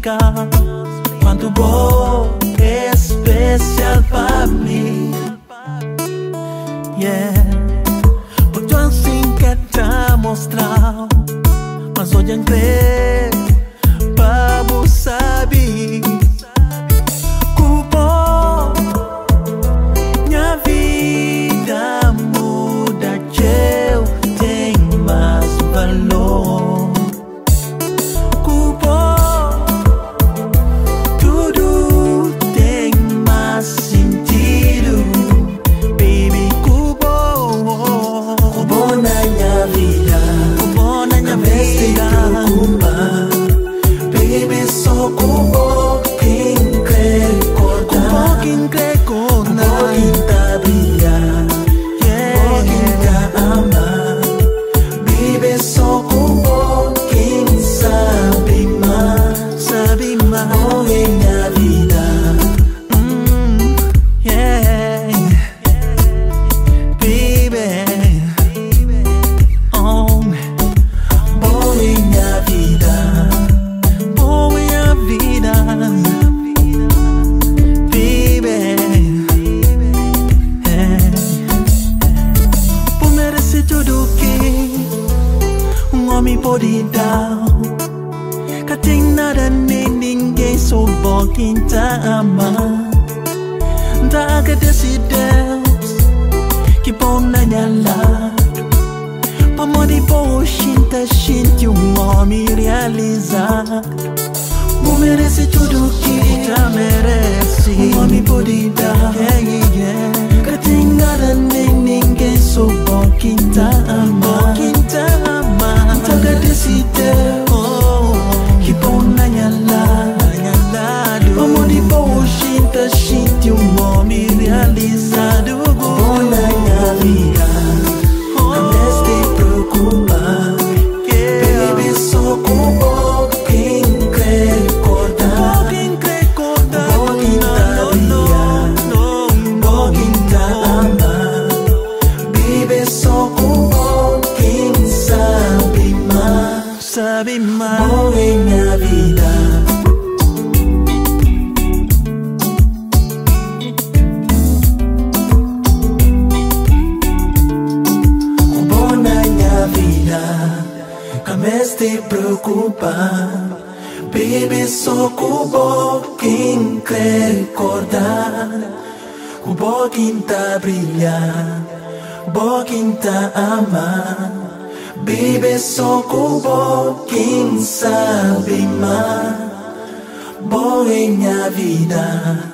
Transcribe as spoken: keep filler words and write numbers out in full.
explicar quanto bom é especial para mim. Yeah, porque assim quer te mostrar, mas hoje em crer para você saber. Minha vida muda, eu tenho mais valor. Tudo tem mais sentido, baby. Cubo, cubo na minha vida, cubo na minha vida. Baby, só cubo quem quer cortar, quem quer cortar, quem tá brilhar, yeah, quem tá amar. Baby, só cubo quem sabe mais, sabe mais. Oh, em minha vida, mm, yeah, baby, oh, bom em minha vida, bom em minha vida, baby, yeah. Por merecer tudo que um homem pode dar, que tem nada nem ninguém, só bom quem tá ama. Tá agradece Deus que bom na minha lado, pra morrer por xinta, xinte um homem realizado. Não merece tudo que já merece, um homem pode dar, yeah, yeah, yeah. Que tem nada nem ninguém, só bom quem tá ama, quem tá ama. Tá agradece Deus que bom na minha lado, pra morrer por xinta, xinte um homem realizado. Bom na minha vida, não me preocupar, baby, só com bom quem quer cortar, quem quer cortar, bom quem tá brilhar, bom quem tá amar. Baby, só com bom quem sabe mais, sabe mais. Bom em minha vida, que me te preocupa, baby, só cubo quem quer acordar, cubo quem tá brilhar, bo quem tá amar. Baby, só cubo quem sabe mais, bom em minha vida.